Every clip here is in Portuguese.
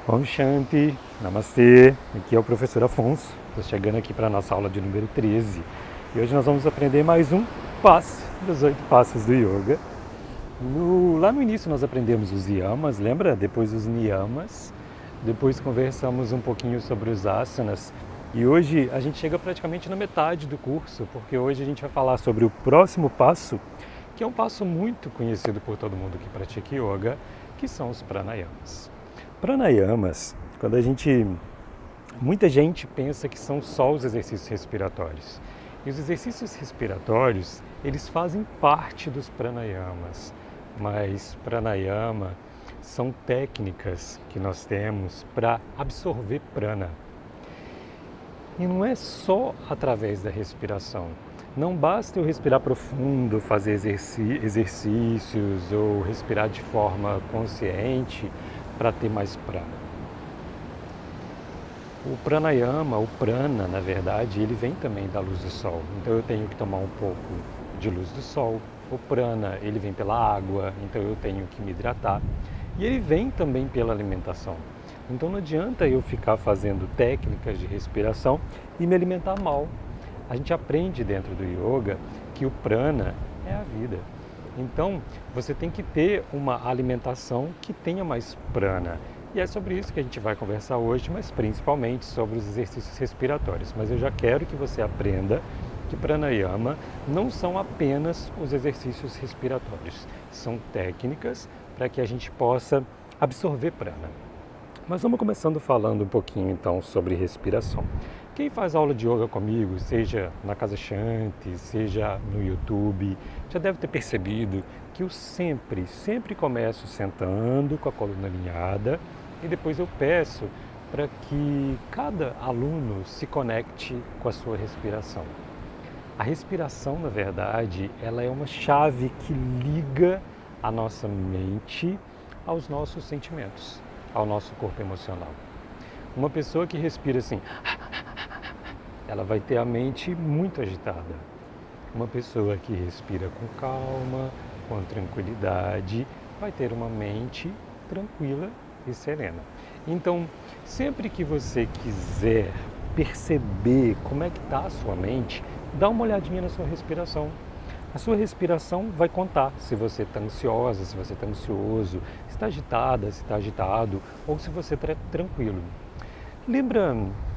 Om Shanti, Namastê, aqui é o professor Afonso, estou chegando aqui para a nossa aula de número 13 e hoje nós vamos aprender mais um passo dos 8 passos do Yoga. Lá no início nós aprendemos os yamas, lembra? Depois os niyamas, depois conversamos um pouquinho sobre os asanas e hoje a gente chega praticamente na metade do curso, porque hoje a gente vai falar sobre o próximo passo, que é um passo muito conhecido por todo mundo que pratica Yoga, que são os pranayamas. Pranayamas, muita gente pensa que são só os exercícios respiratórios. E os exercícios respiratórios, eles fazem parte dos pranayamas, mas pranayama são técnicas que nós temos para absorver prana. E não é só através da respiração. Não basta eu respirar profundo, fazer exercícios ou respirar de forma consciente para ter mais prana. O pranayama, o prana, na verdade, ele vem também da luz do sol. Então eu tenho que tomar um pouco de luz do sol. O prana, ele vem pela água, então eu tenho que me hidratar. E ele vem também pela alimentação. Então não adianta eu ficar fazendo técnicas de respiração e me alimentar mal. A gente aprende dentro do yoga que o prana é a vida. Então, você tem que ter uma alimentação que tenha mais prana. E é sobre isso que a gente vai conversar hoje, mas principalmente sobre os exercícios respiratórios. Mas eu já quero que você aprenda que pranayama não são apenas os exercícios respiratórios. São técnicas para que a gente possa absorver prana. Mas vamos começando falando um pouquinho então sobre respiração. Quem faz aula de yoga comigo, seja na Casa Shanti, seja no YouTube, já deve ter percebido que eu sempre começo sentando com a coluna alinhada e depois eu peço para que cada aluno se conecte com a sua respiração. A respiração, na verdade, ela é uma chave que liga a nossa mente aos nossos sentimentos, ao nosso corpo emocional. Uma pessoa que respira assim, ela vai ter a mente muito agitada. Uma pessoa que respira com calma, com tranquilidade, vai ter uma mente tranquila e serena. Então, sempre que você quiser perceber como é que está a sua mente, dá uma olhadinha na sua respiração. A sua respiração vai contar se você está ansiosa, se você está ansioso, se está agitada, se está agitado ou se você está tranquilo. Lembra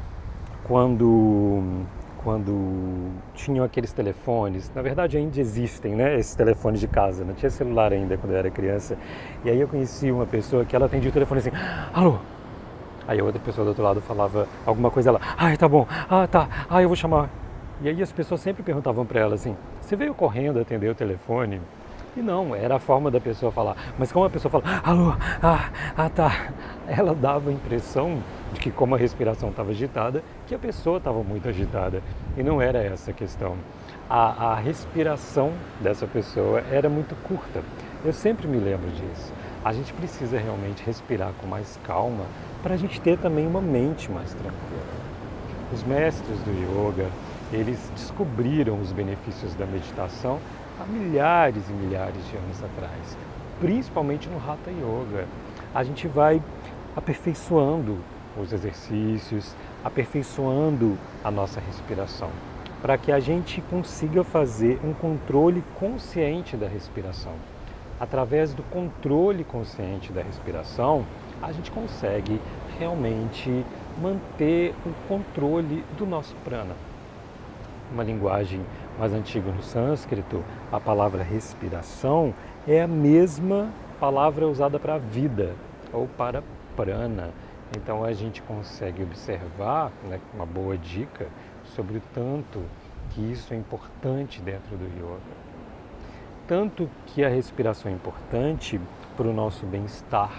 quando tinham aqueles telefones, na verdade ainda existem, né, esses telefones de casa, não tinha celular ainda quando eu era criança, e aí eu conheci uma pessoa que ela atendia o telefone assim, alô? Aí a outra pessoa do outro lado falava alguma coisa, ela, tá bom, tá, eu vou chamar. E aí as pessoas sempre perguntavam para ela assim, você veio correndo atender o telefone? E não, era a forma da pessoa falar. Mas como a pessoa fala, alô, tá, ela dava a impressão de que como a respiração estava agitada, que a pessoa estava muito agitada. E não era essa a questão. A respiração dessa pessoa era muito curta. Eu sempre me lembro disso. A gente precisa realmente respirar com mais calma para a gente ter também uma mente mais tranquila. Os mestres do yoga, eles descobriram os benefícios da meditação há milhares e milhares de anos atrás, principalmente no Hatha Yoga. A gente vai aperfeiçoando os exercícios, aperfeiçoando a nossa respiração, para que a gente consiga fazer um controle consciente da respiração. Através do controle consciente da respiração, a gente consegue realmente manter o controle do nosso prana. Uma linguagem mais antiga no sânscrito, a palavra respiração é a mesma palavra usada para vida ou para prana. Então a gente consegue observar, né, uma boa dica sobre o tanto que isso é importante dentro do yoga. Tanto que a respiração é importante para o nosso bem-estar.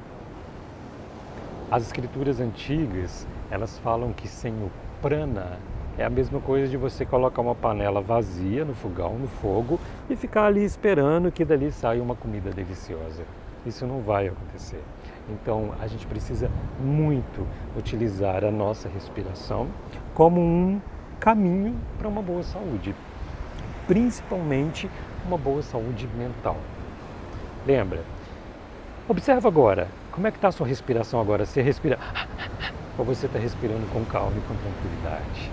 As escrituras antigas, elas falam que sem o prana é a mesma coisa de você colocar uma panela vazia no fogão, no fogo, e ficar ali esperando que dali saia uma comida deliciosa. Isso não vai acontecer. Então, a gente precisa muito utilizar a nossa respiração como um caminho para uma boa saúde, principalmente uma boa saúde mental. Lembra? Observa agora, Como é que está a sua respiração agora? Você respira ou você está respirando com calma e com tranquilidade?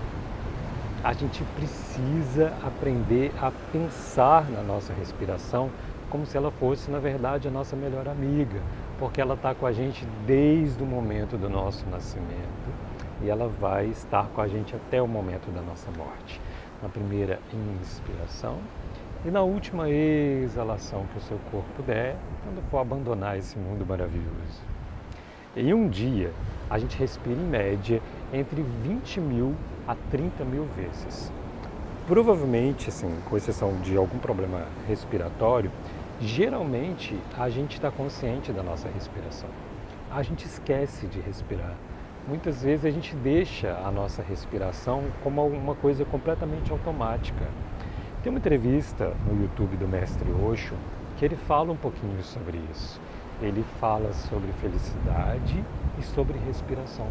A gente precisa aprender a pensar na nossa respiração como se ela fosse, na verdade, a nossa melhor amiga, porque ela está com a gente desde o momento do nosso nascimento e ela vai estar com a gente até o momento da nossa morte. Na primeira inspiração e na última exalação que o seu corpo der, quando for abandonar esse mundo maravilhoso. Em um dia, a gente respira em média entre 20.000 a 30.000 vezes. Provavelmente, assim, com exceção de algum problema respiratório, geralmente a gente está consciente da nossa respiração. A gente esquece de respirar. Muitas vezes a gente deixa a nossa respiração como uma coisa completamente automática. Tem uma entrevista no YouTube do Mestre Osho que ele fala um pouquinho sobre isso. Ele fala sobre felicidade e sobre respiração.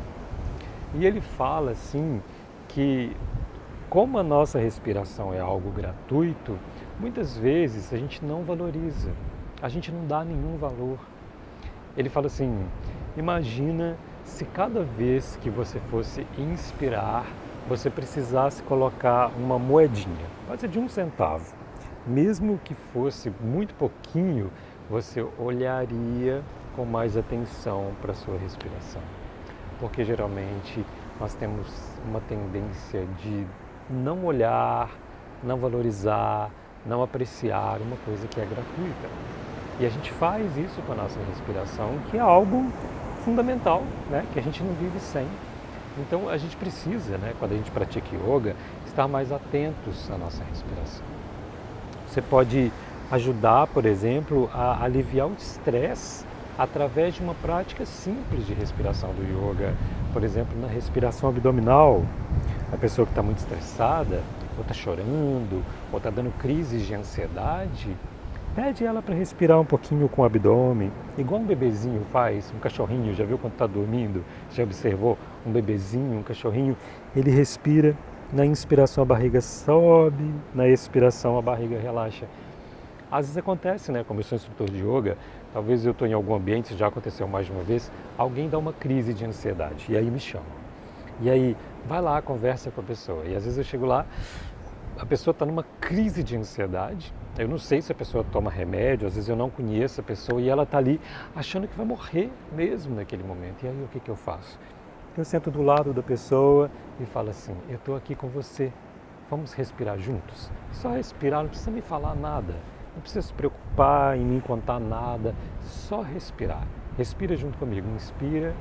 E ele fala assim que como a nossa respiração é algo gratuito, muitas vezes a gente não valoriza, a gente não dá nenhum valor. Ele fala assim, imagina se cada vez que você fosse inspirar, você precisasse colocar uma moedinha, pode ser de 1 centavo. Mesmo que fosse muito pouquinho, você olharia com mais atenção para a sua respiração. Porque geralmente nós temos uma tendência de não olhar, não valorizar, não apreciar uma coisa que é gratuita. E a gente faz isso com a nossa respiração, que é algo fundamental, né? Que a gente não vive sem. Então a gente precisa, né, quando a gente pratica yoga, estar mais atentos à nossa respiração. Você pode ajudar, por exemplo, a aliviar o estresse através de uma prática simples de respiração do yoga. Por exemplo, na respiração abdominal, a pessoa que está muito estressada, ou está chorando, ou está dando crises de ansiedade, pede ela para respirar um pouquinho com o abdômen, igual um bebezinho faz, um cachorrinho, já viu quando está dormindo? Já observou um bebezinho, um cachorrinho? Ele respira, na inspiração a barriga sobe, na expiração a barriga relaxa. Às vezes acontece, né? Como eu sou instrutor de yoga, talvez eu estou em algum ambiente, já aconteceu mais de uma vez, alguém dá uma crise de ansiedade e aí me chama. E aí, vai lá, conversa com a pessoa. E às vezes eu chego lá, a pessoa está numa crise de ansiedade, eu não sei se a pessoa toma remédio, às vezes eu não conheço a pessoa e ela está ali achando que vai morrer mesmo naquele momento. E aí o que eu faço? Eu sento do lado da pessoa e falo assim, eu estou aqui com você, vamos respirar juntos? Só respirar, não precisa me falar nada. Não precisa se preocupar em me contar nada, só respirar. Respira junto comigo, inspira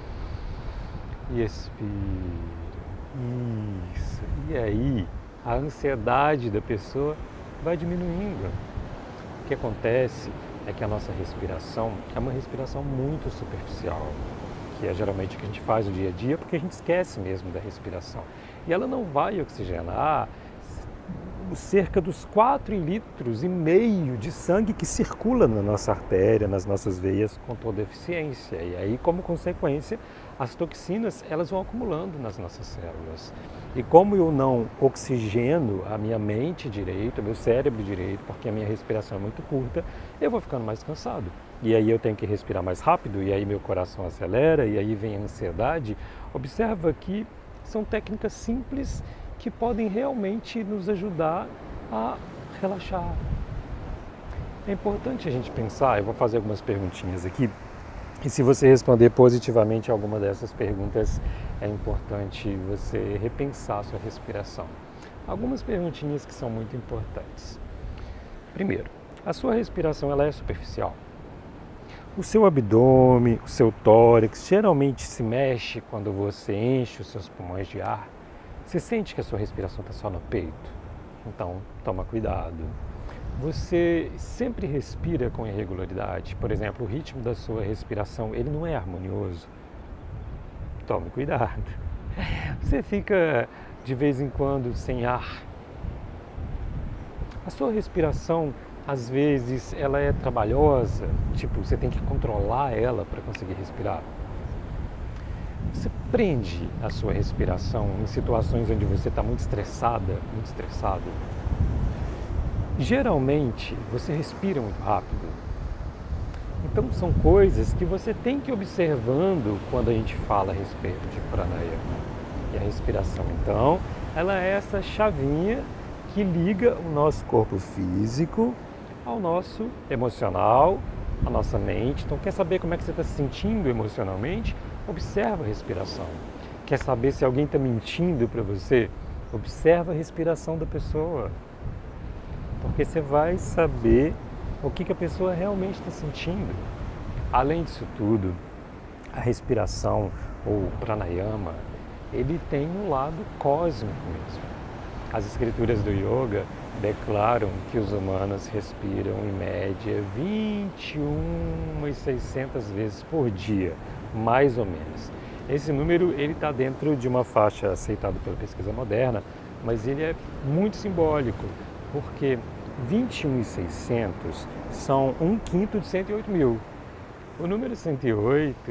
e expira. Isso. E aí, a ansiedade da pessoa vai diminuindo. O que acontece é que a nossa respiração é uma respiração muito superficial, que é geralmente o que a gente faz no dia a dia, porque a gente esquece mesmo da respiração. E ela não vai oxigenar cerca dos 4,5 litros de sangue que circula na nossa artéria, nas nossas veias com toda eficiência. E aí, como consequência, as toxinas elas vão acumulando nas nossas células. E como eu não oxigeno a minha mente direito, o meu cérebro direito, porque a minha respiração é muito curta, eu vou ficando mais cansado. E aí eu tenho que respirar mais rápido, e aí meu coração acelera, e aí vem a ansiedade. Observa que são técnicas simples que podem realmente nos ajudar a relaxar. É importante a gente pensar, eu vou fazer algumas perguntinhas aqui, e se você responder positivamente a alguma dessas perguntas, é importante você repensar a sua respiração. Algumas perguntinhas que são muito importantes. Primeiro, a sua respiração ela é superficial? O seu abdômen, o seu tórax geralmente se mexe quando você enche os seus pulmões de ar? Você sente que a sua respiração está só no peito? Então, toma cuidado. Você sempre respira com irregularidade? Por exemplo, o ritmo da sua respiração, ele não é harmonioso? Tome cuidado. Você fica, de vez em quando, sem ar? A sua respiração, às vezes, ela é trabalhosa? Tipo, você tem que controlar ela para conseguir respirar? Você prende a sua respiração em situações onde você está muito estressada, muito estressado? Geralmente, você respira muito rápido. Então são coisas que você tem que ir observando quando a gente fala a respeito de pranayama. E a respiração, então, ela é essa chavinha que liga o nosso corpo físico ao nosso emocional, à nossa mente. Então, quer saber como é que você está se sentindo emocionalmente? Observa a respiração. Quer saber se alguém está mentindo para você? Observa a respiração da pessoa. Porque você vai saber o que a pessoa realmente está sentindo. Além disso tudo, a respiração ou pranayama, ele tem um lado cósmico mesmo. As escrituras do yoga declaram que os humanos respiram em média 21.600 vezes por dia, mais ou menos. Esse número ele está dentro de uma faixa aceitada pela pesquisa moderna, mas ele é muito simbólico, porque 21.600 são 1/5 de 108.000. O número 108,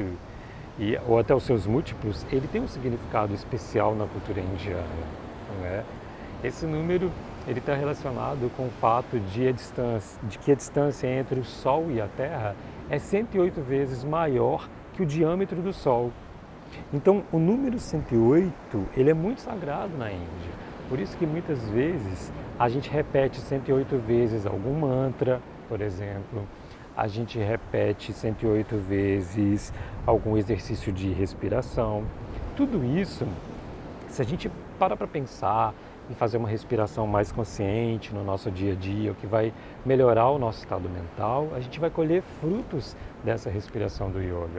ou até os seus múltiplos, ele tem um significado especial na cultura indiana. Não é? Esse número ele está relacionado com o fato de que a distância entre o Sol e a Terra é 108 vezes maior que o diâmetro do Sol. Então, o número 108 ele é muito sagrado na Índia. Por isso que muitas vezes a gente repete 108 vezes algum mantra, por exemplo. A gente repete 108 vezes algum exercício de respiração. Tudo isso, se a gente para pensar e fazer uma respiração mais consciente no nosso dia a dia, o que vai melhorar o nosso estado mental, a gente vai colher frutos dessa respiração do yoga.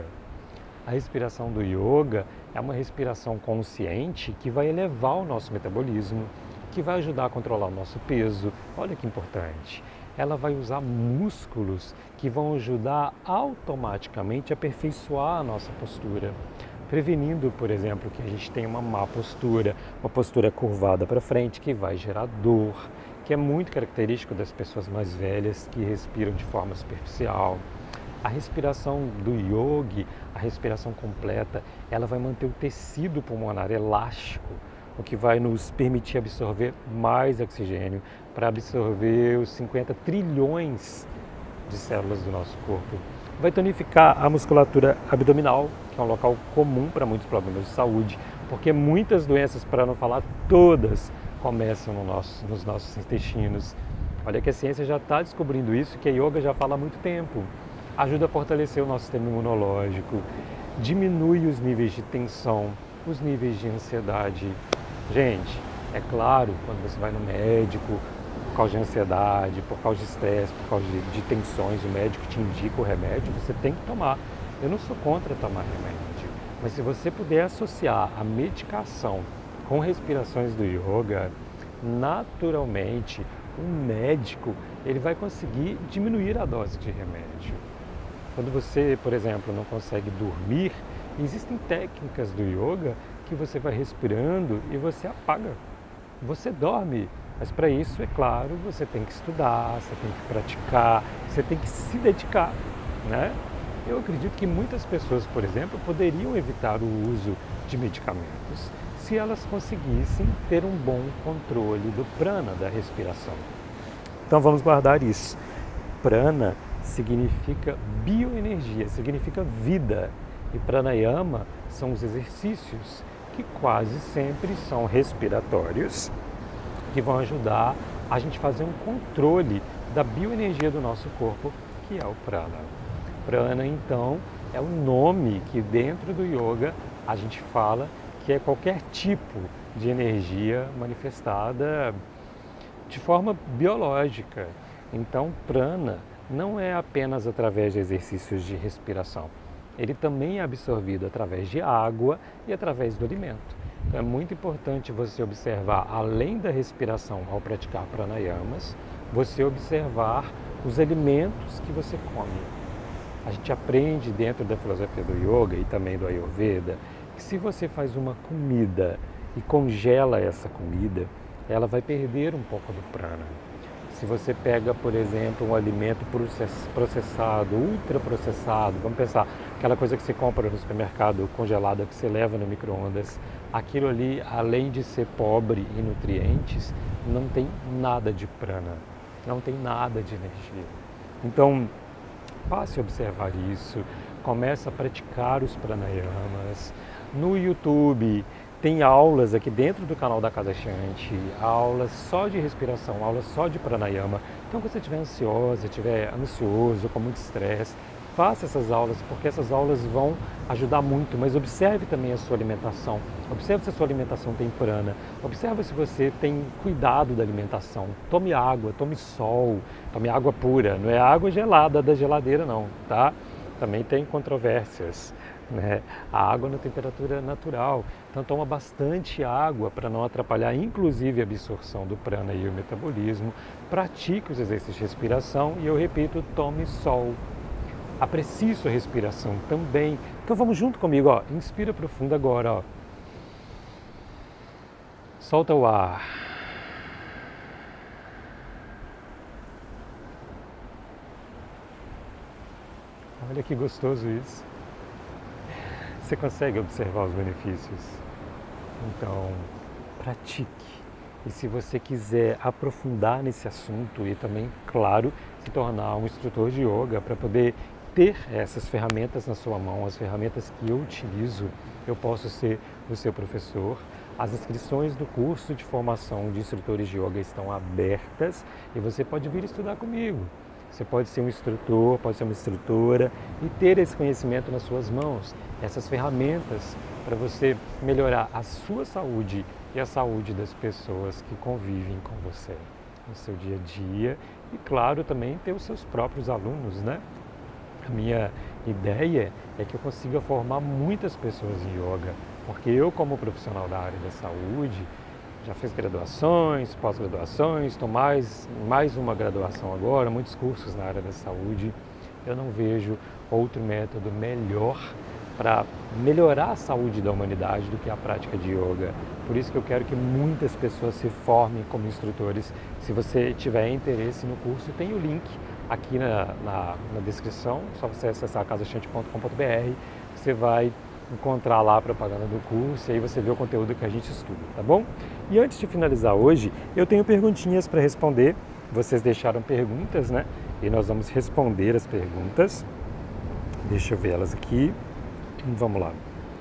A respiração do yoga é uma respiração consciente que vai elevar o nosso metabolismo, que vai ajudar a controlar o nosso peso. Olha que importante. Ela vai usar músculos que vão ajudar automaticamente a aperfeiçoar a nossa postura, prevenindo, por exemplo, que a gente tenha uma má postura, uma postura curvada para frente, que vai gerar dor, que é muito característico das pessoas mais velhas que respiram de forma superficial. A respiração do yogi, a respiração completa, ela vai manter o tecido pulmonar elástico, o que vai nos permitir absorver mais oxigênio para absorver os 50 trilhões de células do nosso corpo. Vai tonificar a musculatura abdominal, que é um local comum para muitos problemas de saúde, porque muitas doenças, para não falar todas, começam nos nossos intestinos. Olha que a ciência já está descobrindo isso, que a yoga já fala há muito tempo. Ajuda a fortalecer o nosso sistema imunológico, diminui os níveis de tensão, os níveis de ansiedade. Gente, é claro, quando você vai no médico, por causa de ansiedade, por causa de estresse, por causa de tensões, o médico te indica o remédio, você tem que tomar. Eu não sou contra tomar remédio, mas se você puder associar a medicação com respirações do yoga, naturalmente o médico ele vai conseguir diminuir a dose de remédio. Quando você, por exemplo, não consegue dormir, existem técnicas do yoga que você vai respirando e você apaga. Você dorme, mas para isso, é claro, você tem que estudar, você tem que praticar, você tem que se dedicar, né? Eu acredito que muitas pessoas, por exemplo, poderiam evitar o uso de medicamentos se elas conseguissem ter um bom controle do prana, da respiração. Então vamos guardar isso. Prana significa bioenergia, significa vida. E pranayama são os exercícios que quase sempre são respiratórios, que vão ajudar a gente fazer um controle da bioenergia do nosso corpo, que é o prana. Prana, então, é o nome que dentro do yoga a gente fala que é qualquer tipo de energia manifestada de forma biológica. Então, prana não é apenas através de exercícios de respiração. Ele também é absorvido através de água e através do alimento. Então é muito importante você observar, além da respiração ao praticar pranayamas, você observar os alimentos que você come. A gente aprende dentro da filosofia do yoga e também do Ayurveda que se você faz uma comida e congela essa comida, ela vai perder um pouco do prana. Se você pega, por exemplo, um alimento processado, ultraprocessado, vamos pensar, aquela coisa que você compra no supermercado congelada, que você leva no micro-ondas, aquilo ali, além de ser pobre em nutrientes, não tem nada de prana, não tem nada de energia. Então, Passe a observar isso, comece a praticar os pranayamas. No YouTube tem aulas aqui dentro do canal da Casa Shanti, aulas só de respiração, aulas só de pranayama. Então, quando você estiver ansiosa, estiver ansioso, com muito estresse, faça essas aulas, porque essas aulas vão ajudar muito, mas observe também a sua alimentação. Observe se a sua alimentação tem prana. Observe se você tem cuidado da alimentação. Tome água, tome sol, tome água pura. Não é água gelada da geladeira não, tá? Também tem controvérsias, né? A água na temperatura natural. Então toma bastante água para não atrapalhar inclusive a absorção do prana e o metabolismo. Pratique os exercícios de respiração e eu repito, tome sol. Aprecie sua respiração também. Então vamos junto comigo, ó. Inspira profundo agora, ó. Solta o ar. Olha que gostoso isso. Você consegue observar os benefícios? Então, pratique. E se você quiser aprofundar nesse assunto e também, claro, se tornar um instrutor de yoga para poder ter essas ferramentas na sua mão, as ferramentas que eu utilizo, eu posso ser o seu professor. As inscrições do curso de formação de instrutores de yoga estão abertas e você pode vir estudar comigo. Você pode ser um instrutor, pode ser uma instrutora e ter esse conhecimento nas suas mãos, essas ferramentas para você melhorar a sua saúde e a saúde das pessoas que convivem com você no seu dia a dia e, claro, também ter os seus próprios alunos, né? A minha ideia é que eu consiga formar muitas pessoas em yoga, porque eu, como profissional da área da saúde, já fiz graduações, pós-graduações, estou mais uma graduação agora, muitos cursos na área da saúde. Eu não vejo outro método melhor para melhorar a saúde da humanidade do que a prática de yoga. Por isso que eu quero que muitas pessoas se formem como instrutores. Se você tiver interesse no curso, tem o link aqui na descrição, só você acessar casashanti.com.br, você vai encontrar lá a propaganda do curso e aí você vê o conteúdo que a gente estuda, tá bom? E antes de finalizar hoje, eu tenho perguntinhas para responder. Vocês deixaram perguntas, né? E nós vamos responder as perguntas. Deixa eu ver elas aqui. Vamos lá.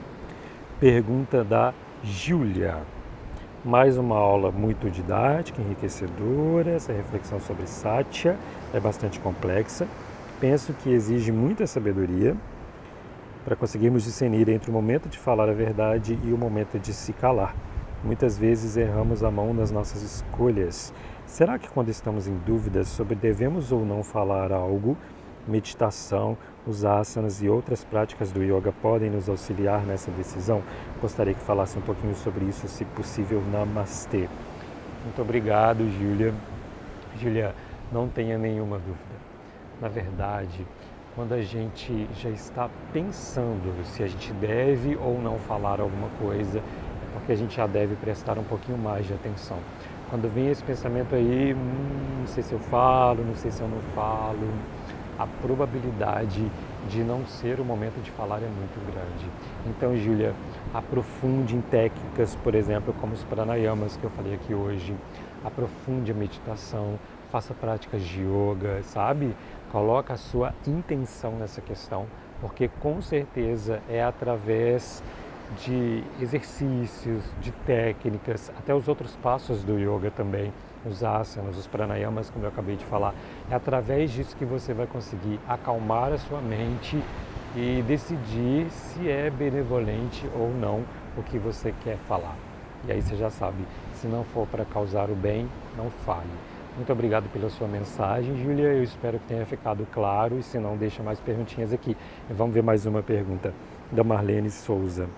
Pergunta da Júlia. Mais uma aula muito didática, enriquecedora. Essa reflexão sobre Satya é bastante complexa. Penso que exige muita sabedoria para conseguirmos discernir entre o momento de falar a verdade e o momento de se calar. Muitas vezes erramos a mão nas nossas escolhas. Será que quando estamos em dúvidas sobre devemos ou não falar algo, meditação, os asanas e outras práticas do yoga podem nos auxiliar nessa decisão? Gostaria que falasse um pouquinho sobre isso, se possível. Namastê. Muito obrigado, Júlia. Júlia, não tenha nenhuma dúvida. Na verdade, quando a gente já está pensando se a gente deve ou não falar alguma coisa, é porque a gente já deve prestar um pouquinho mais de atenção. Quando vem esse pensamento aí, não sei se eu falo, não sei se eu não falo, a probabilidade de não ser o momento de falar é muito grande. Então, Júlia, aprofunde em técnicas, por exemplo, como os pranayamas que eu falei aqui hoje, aprofunde a meditação, faça práticas de yoga, sabe? Coloca a sua intenção nessa questão, porque com certeza é através de exercícios, de técnicas, até os outros passos do yoga também, os asanas, os pranayamas, como eu acabei de falar, é através disso que você vai conseguir acalmar a sua mente e decidir se é benevolente ou não o que você quer falar. E aí você já sabe, se não for para causar o bem, não fale. Muito obrigado pela sua mensagem, Júlia. Eu espero que tenha ficado claro e se não, deixa mais perguntinhas aqui. Vamos ver mais uma pergunta da Marlene Souza.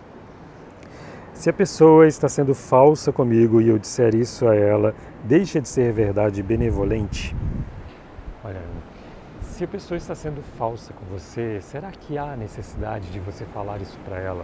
Se a pessoa está sendo falsa comigo e eu disser isso a ela, deixa de ser verdade benevolente? Olha, se a pessoa está sendo falsa com você, será que há necessidade de você falar isso para ela?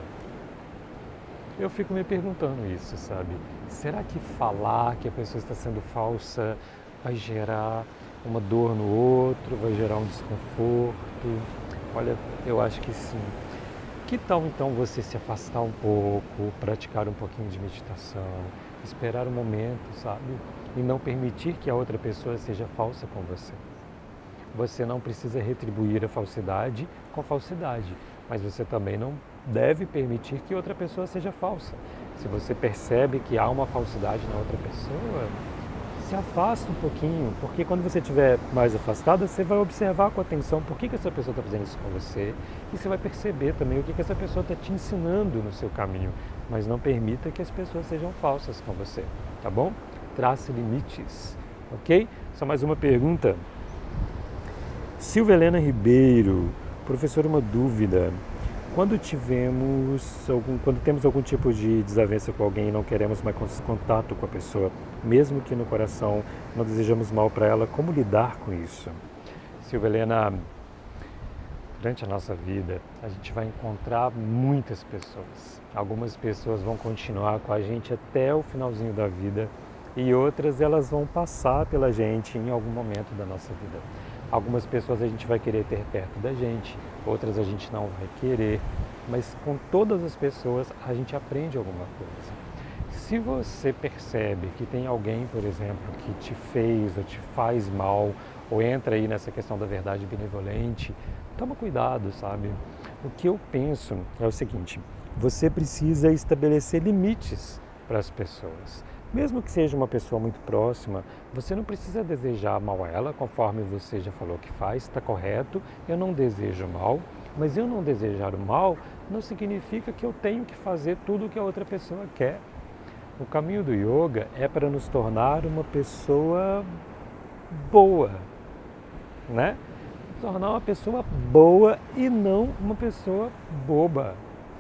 Eu fico me perguntando isso, sabe? Será que falar que a pessoa está sendo falsa vai gerar uma dor no outro, vai gerar um desconforto? Olha, eu acho que sim. Que tal então você se afastar um pouco, praticar um pouquinho de meditação, esperar um momento, sabe? E não permitir que a outra pessoa seja falsa com você. Você não precisa retribuir a falsidade com falsidade, mas você também não deve permitir que outra pessoa seja falsa. Se você percebe que há uma falsidade na outra pessoa, se afasta um pouquinho, porque quando você estiver mais afastado, você vai observar com atenção por que essa pessoa está fazendo isso com você e você vai perceber também o que essa pessoa está te ensinando no seu caminho, mas não permita que as pessoas sejam falsas com você, tá bom? Trace limites, ok? Só mais uma pergunta. Silvia Helena Ribeiro, professor, uma dúvida. Quando temos algum tipo de desavença com alguém e não queremos mais contato com a pessoa, mesmo que no coração não desejamos mal para ela, como lidar com isso? Silvia Helena, durante a nossa vida, a gente vai encontrar muitas pessoas. Algumas pessoas vão continuar com a gente até o finalzinho da vida e outras elas vão passar pela gente em algum momento da nossa vida. Algumas pessoas a gente vai querer ter perto da gente, outras a gente não vai querer, mas com todas as pessoas a gente aprende alguma coisa. Se você percebe que tem alguém, por exemplo, que te fez ou te faz mal, ou entra aí nessa questão da verdade benevolente, toma cuidado, sabe? O que eu penso é o seguinte, você precisa estabelecer limites para as pessoas. Mesmo que seja uma pessoa muito próxima, você não precisa desejar mal a ela, conforme você já falou que faz, está correto, eu não desejo mal, mas eu não desejar o mal não significa que eu tenho que fazer tudo o que a outra pessoa quer. O caminho do yoga é para nos tornar uma pessoa boa, né? Tornar uma pessoa boa e não uma pessoa boba.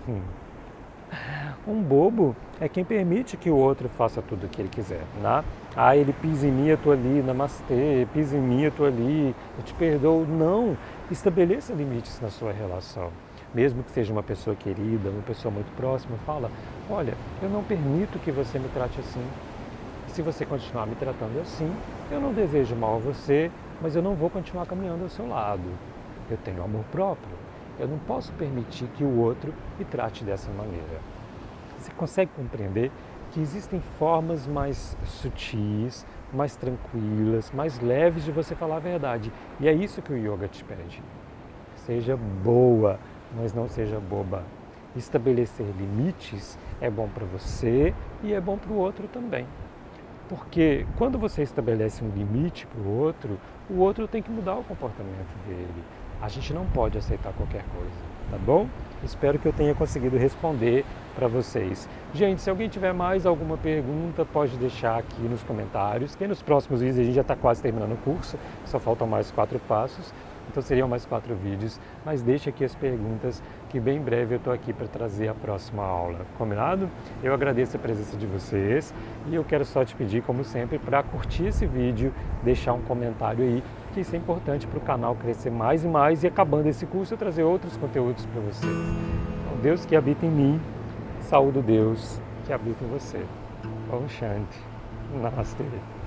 Um bobo é quem permite que o outro faça tudo o que ele quiser, né? Ah, ele pisa em mim, eu tô ali, namastê, pisa em mim, eu tô ali, eu te perdoo. Não, estabeleça limites na sua relação. Mesmo que seja uma pessoa querida, uma pessoa muito próxima, fala, olha, eu não permito que você me trate assim. Se você continuar me tratando assim, eu não desejo mal a você, mas eu não vou continuar caminhando ao seu lado. Eu tenho amor próprio. Eu não posso permitir que o outro me trate dessa maneira. Você consegue compreender que existem formas mais sutis, mais tranquilas, mais leves de você falar a verdade. E é isso que o yoga te pede. Seja boa, mas não seja boba. Estabelecer limites é bom para você e é bom para o outro também. Porque quando você estabelece um limite para o outro tem que mudar o comportamento dele. A gente não pode aceitar qualquer coisa, tá bom? Espero que eu tenha conseguido responder para vocês. Gente, se alguém tiver mais alguma pergunta, pode deixar aqui nos comentários, que nos próximos vídeos a gente já está quase terminando o curso, só faltam mais 4 passos, então seriam mais 4 vídeos, mas deixa aqui as perguntas, que bem em breve eu estou aqui para trazer a próxima aula, combinado? Eu agradeço a presença de vocês e eu quero só te pedir, como sempre, para curtir esse vídeo, deixar um comentário aí, que isso é importante para o canal crescer mais e mais e acabando esse curso eu trazer outros conteúdos para vocês. Então, Deus que habita em mim, saúde Deus que habita em você. Om Shanti. Namastê.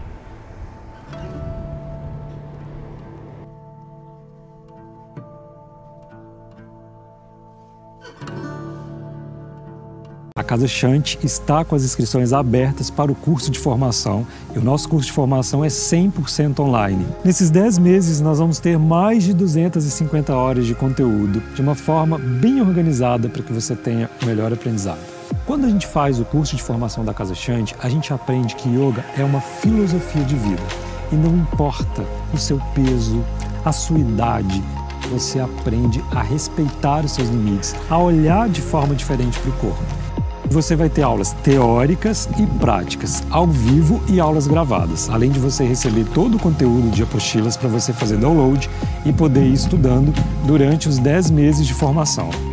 A Casa Shanti está com as inscrições abertas para o curso de formação e o nosso curso de formação é 100% online. Nesses 10 meses nós vamos ter mais de 250 horas de conteúdo de uma forma bem organizada para que você tenha o melhor aprendizado. Quando a gente faz o curso de formação da Casa Shanti, a gente aprende que yoga é uma filosofia de vida e não importa o seu peso, a sua idade, você aprende a respeitar os seus limites, a olhar de forma diferente para o corpo. Você vai ter aulas teóricas e práticas, ao vivo e aulas gravadas, além de você receber todo o conteúdo de apostilas para você fazer download e poder ir estudando durante os 10 meses de formação.